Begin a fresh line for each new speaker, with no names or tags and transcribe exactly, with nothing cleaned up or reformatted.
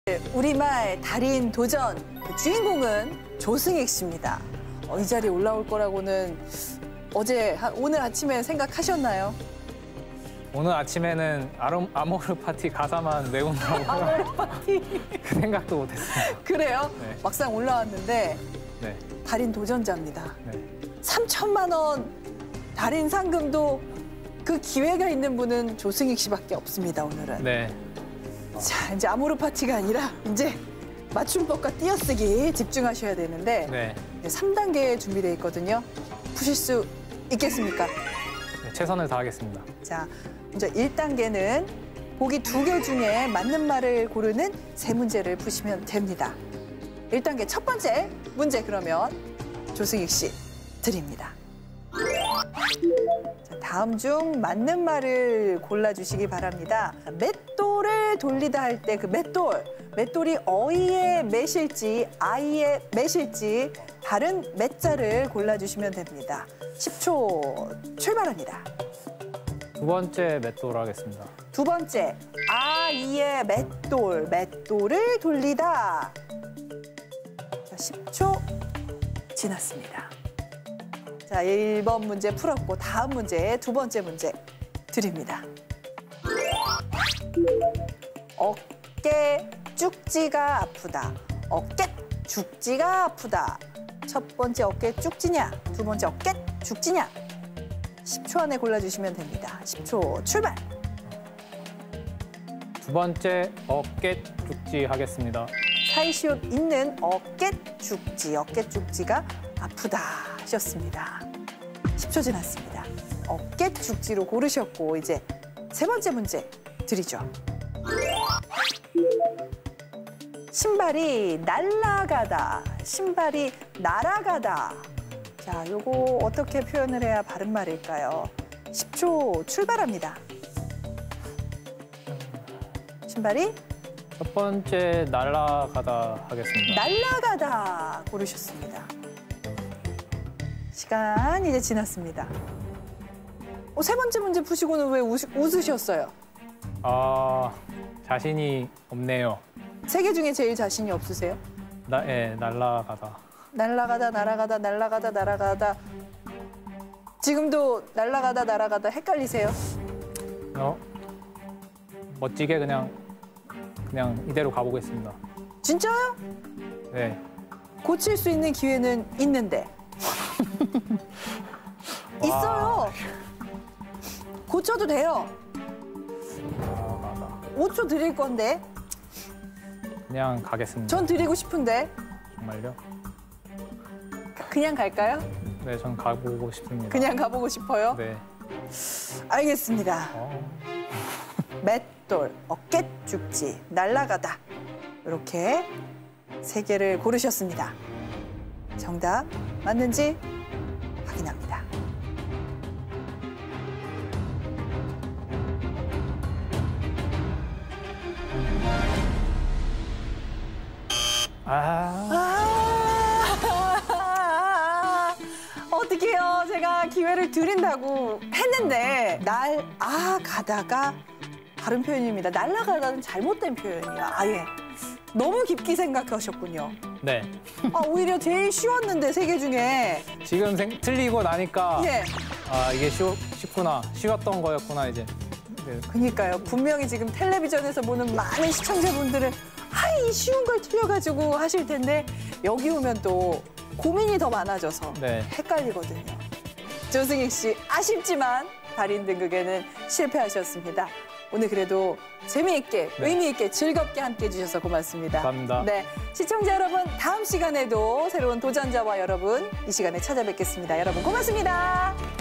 우리말 달인 도전 그 주인공은 조승익 씨입니다. 어, 이 자리에 올라올 거라고는 어제 오늘 아침에 생각하셨나요?
오늘 아침에는 아로, 아모르 파티 가사만 외운다고
아모르 파티
그 생각도 못했어요.
그래요?
네.
막상 올라왔는데
네.
달인 도전자입니다.
네.
삼천만 원 달인 상금도 그 기회가 있는 분은 조승익 씨밖에 없습니다, 오늘은.
네.
자, 이제 아모르 파티가 아니라 이제 맞춤법과 띄어쓰기 집중하셔야 되는데
네.
삼 단계 준비되어 있거든요. 푸실 수 있겠습니까?
네, 최선을 다하겠습니다.
자, 먼저 일 단계는 보기 두 개 중에 맞는 말을 고르는 세 문제를 푸시면 됩니다. 일 단계 첫 번째 문제 그러면 조승익 씨 드립니다. 자, 다음 중 맞는 말을 골라주시기 바랍니다. 맷돌을 돌리다 할 때 그 맷돌, 맷돌이 어이의 맷일지 아이의 맷일지 다른 맷자를 골라주시면 됩니다. 십 초 출발합니다.
두 번째 맷돌 하겠습니다.
두 번째, 아이의 맷돌, 맷돌을 돌리다. 자, 십 초 지났습니다. 자, 일 번 문제 풀었고 다음 문제, 두 번째 문제 드립니다. 어깨 쭉지가 아프다. 어깨 죽지가 아프다. 첫 번째 어깨 쭉지냐, 두 번째 어깨 죽지냐. 십 초 안에 골라주시면 됩니다. 십 초 출발.
두 번째 어깨 죽지 하겠습니다.
사이시옷 있는 어깨 죽지, 어깨 죽지가 아프다 하셨습니다. 십 초 지났습니다. 어깨 죽지로 고르셨고 이제 세 번째 문제 드리죠. 신발이 날아가다, 신발이 날아가다. 자, 요거 어떻게 표현을 해야 바른 말일까요? 십 초 출발합니다. 신발이
첫 번째 날아가다 하겠습니다.
날아가다 고르셨습니다. 시간 이제 지났습니다. 어, 세 번째 문제 푸시고는 왜 웃, 웃으셨어요?
아, 자신이 없네요.
세 개 중에 제일 자신이 없으세요?
나, 예, 날아가다.
날아가다, 날아가다, 날아가다, 날아가다. 지금도 날아가다, 날아가다 헷갈리세요?
어? 멋지게 그냥 그냥 이대로 가보겠습니다.
진짜요?
네.
고칠 수 있는 기회는 있는데. 있어요. 고쳐도 돼요.
아,
오 초 드릴 건데.
그냥 가겠습니다.
전 드리고 싶은데.
정말요?
그냥 갈까요?
네, 전 가보고 싶습니다.
그냥 가보고 싶어요?
네.
알겠습니다.
어.
맷돌, 어깨 죽지, 날아가다. 이렇게 세 개를 고르셨습니다. 정답 맞는지 확인합니다.
아.
아, 어떡해요. 제가 기회를 드린다고 했는데 날, 아, 가다가 다른 표현입니다. 날아가다는 잘못된 표현이에요. 아예. 너무 깊게 생각하셨군요.
네.
아, 오히려 제일 쉬웠는데, 세 개 중에.
지금 생, 틀리고 나니까
예.
아, 이게 쉬, 쉽구나. 쉬웠던 거였구나, 이제. 네.
그러니까요. 분명히 지금 텔레비전에서 보는 많은 시청자분들은 아, 이 쉬운 걸 틀려가지고 하실 텐데 여기 오면 또 고민이 더 많아져서
네.
헷갈리거든요. 조승익 씨, 아쉽지만 달인 등극에는 실패하셨습니다. 오늘 그래도 재미있게,
네.
의미 있게, 즐겁게 함께해 주셔서 고맙습니다.
감사합니다.
네, 시청자 여러분, 다음 시간에도 새로운 도전자와 여러분 이 시간에 찾아뵙겠습니다. 여러분 고맙습니다.